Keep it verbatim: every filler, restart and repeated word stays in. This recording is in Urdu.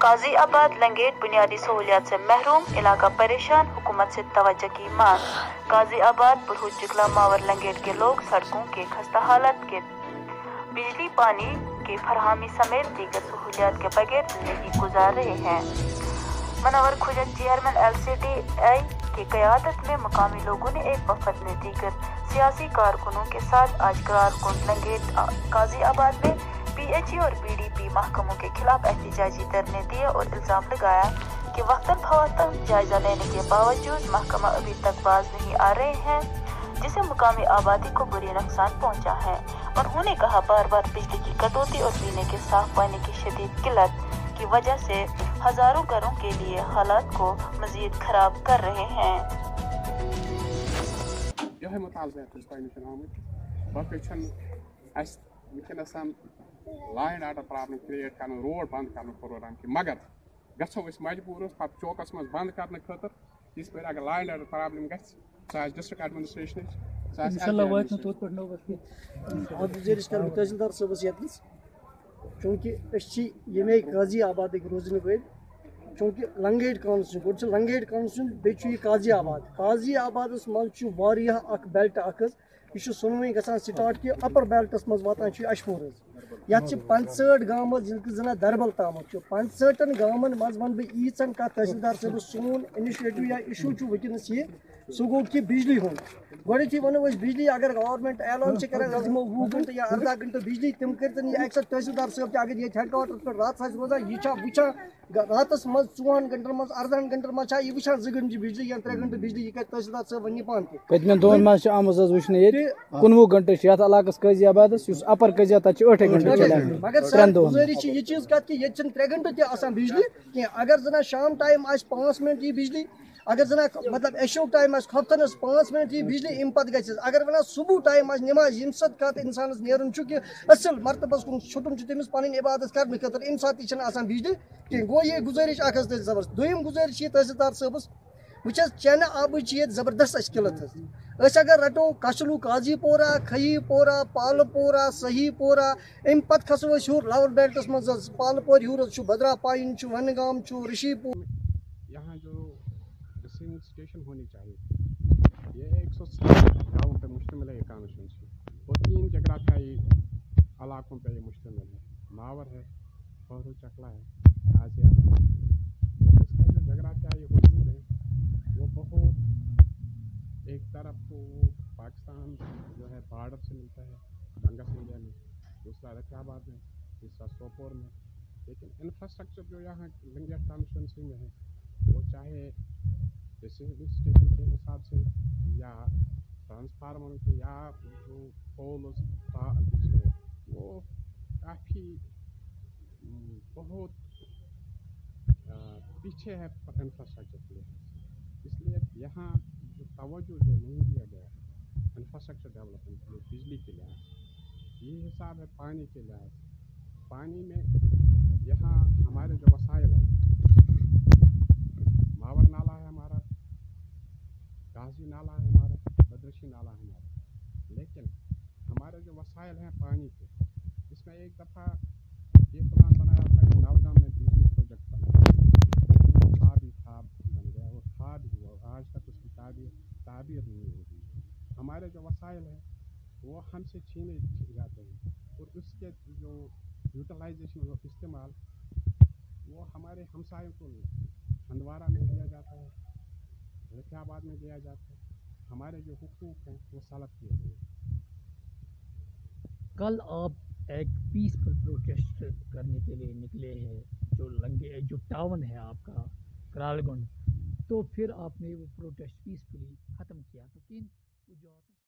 قاضی آباد لنگیٹ بنیادی سہولیات سے محروم، علاقہ پریشان، حکومت سے توجہ کی مانگ۔ قاضی آباد برہوت جگلا ماور لنگیٹ کے لوگ سڑکوں کے خستہ حالت کے بجلی پانی کی فراہمی سمیت دیگر سہولیات کے بغیر زندگی گزار رہے ہیں۔ Munawar Khajar chairman L C D A کی قیادت میں مقامی لوگوں نے ایک وفد نے دیگر سیاسی کارکنوں کے ساتھ آج کرال کنڈ لنگیٹ قاضی آباد میں پی ایچ ای اور پی ڈی پی محکموں کے خلاف احتجاجی دھرنے دیے اور الزام لگایا کہ وقتاً فوقتاً جائزہ لینے کے باوجود محکمہ ابھی تک باز نہیں آ رہے ہیں، جسے مقامی آبادی کو بری نقصان پہنچا ہے۔ انہوں نے کہا بار بار بجلی کی کٹوتی اور پینے کے صاف پانی کی شدید قلت کی وجہ سے ہزاروں گھروں کے لیے حالات کو مزید خراب کر رہے ہیں۔ یہ مطالبہ ونکس law and order problem create کر روڈ بند کر پروگرام کی مگر گھو مجبور پہ چوکس مز بند کرنے خاطر اس پہ اگر لا اینڈ آرڈر پرابلم گھس سہ ڈسٹرک ایڈمنسٹریشن تحصیلدار صبس یتنس چونکہ یمے قاضی آباد روزن ول چونکہ لنگیٹ کانسٹن گو لنگیٹ کانسٹن بیٚیہِ قاضی آباد قاضی آبادس مز اخ بیلٹ اخ یہ سنوی گژھان سٹارٹ کہ اپر بیلٹس مز واتان اشپور یت پنژہٹھ گام زن دربل تام پنژہٹن گامن مز ون بہ ییژن کت تحصیلدار صاحب سون انیشیٹو یا ایشو ونکس یہ سہ گو کہ بجلی ہند گۄڈنیتھٕے ونو أسۍ بجلی اگر گورمنٹ اعلان کران أسۍ دِمو وُہ گنٹہٕ یا اردہ گنٹہٕ بجلی تم کرتن یہ اکثر تحصیلدار صاحب تہ اگر یہ ہیڈ کوارٹرس پہ راتس آسہِ روزان یہ وچھان راتس مز ژوہن گنٹن مز اردہن گنٹن مز یہ وچھان زٕ گنٹہٕ بجلی یا ترٛےٚ گنٹہٕ بجلی یہ کر تحصیلدار صاحب ون پان تہ پٔتمٮ۪ن دۄہن منٛز چھِ آمٕژ حظ وٕچھنہٕ ییٚتہِ کُنوُہ گنٹہٕ چھِ یتھ علاقس قاضی آبادس یُس اپر قاضی تتہِ چھِ ٲٹھے گنٹہٕ چلان مگر سر گزٲرِش چھِ یہ چیٖز کتھ کہ ییٚتہِ چھنہٕ ترٛےٚ گنٹہٕ تہِ آسان بجلی کینٛہہ اگر زن شام ٹایم آسہِ پانٛژھ منٹ یی بجلی اگر زن مطلب ایشو ٹایم آسہِ خۄفتنس پانٛژھ منٹ یی بجلی امہِ پتہٕ گژھِ اگر ونان صبح ٹایم آسہِ نماز ییٚمہِ ساتہٕ کتھ انسانس نیرُن چھُ کہ اصل مرتبس کُن چھُٹُن چھُ تٔمِس پنٕنۍ عبادت کرنہٕ خٲطرٕ امہِ ساتہٕ تہِ چھنہٕ آسان بجلی کینٛہہ گوٚو یہ گزٲرِش اکھ حظ تحصیل صاحبس دوٚیِم گزٲرِش چھِ تحصیلدار صٲبس وٕچھ حظ چٮ۪نہٕ آبٕچ چھِ ییٚتہِ زبردست اَسہِ قلت حظ أسۍ اگر رٹو کشلوٗ قاضی پورہ کھٔیی پورہ پالہٕ پورہ صحیح پورہ امہِ پتہٕ کھسو أسۍ ہیوٚر لول بیلٹس منٛز حظ پالہٕ پورِ ہیوٚر حظ چھُ بدرا پاین چھُ ونہٕ گام چھُ رشی پور یہاں جو ریسیونگ اسٹیشن ہونی چاہیے یہ ایک سو سات گاؤں پہ مشتمل ہے یہ کانسٹیچوئنسی اور تین جغرافیائی علاقوں پہ یہ مشتمل ہے ماور ہے بہرو چکلا ہے قاضی آباد اس کا جو جغرافیائی حدود ہے وہ بہت ایک طرف تو پاکستان جو ہے بارڈر سے ملتا ہے گنگا سنگیا میں، دوسرا رقیہ آباد میں، تیسرا سوپور میں، لیکن انفراسٹرکچر جو یہاں لنگیٹ کانسٹیچوئنسی میں ہے وہ چاہے ریسیونگ اسٹیشن کے حساب سے یا ٹرانسفارمر کے یا جو پولز ہے وہ کافی بہت پیچھے ہے انفراسٹرکچر کے لحاظ سے، اس لیے یہاں جو توجہ جو نہیں دیا گیا ہے انفراسٹرکچر ڈیولپمنٹ کے لیے بجلی کے لحاظ سے، یہ حساب ہے پانی کے لحاظ سے۔ پانی میں یہاں ہمارے جو وسائل ہیں ماور نالا ہے ہمارا، غازی نالا ہے ہمارا، بدرشی نالا ہے ہمارا، لیکن ہمارے جو وسائل ہیں پانی کے اس میں ایک دفعہ یہ پلان بنایا تھا کہ نوگام میں بجلی پروجیکٹ بنا تھا بھی تھا بن گیا اور تھا بھی ہوا، آج تک اس کی تعبیر تعبیر نہیں ہوگی۔ ہمارے جو وسائل ہیں وہ ہم سے چھینے جاتے ہیں اور اس کے جو یوٹیلائزیشن اور استعمال وہ ہمارے ہمسایوں کو ہندوارہ میں دیا جاتا ہے، رقیہ آباد میں دیا جاتا ہے، ہمارے جو حقوق ہیں وہ سلب کیے گئے۔ کل آپ ایک پیسفل پروٹیسٹ کرنے کے لیے نکلے ہیں جو لنگے جو ٹاؤن ہے آپ کا کرال گنڈ، تو پھر آپ نے وہ پروٹیسٹ پیسفلی ختم کیا تو کن وجوہات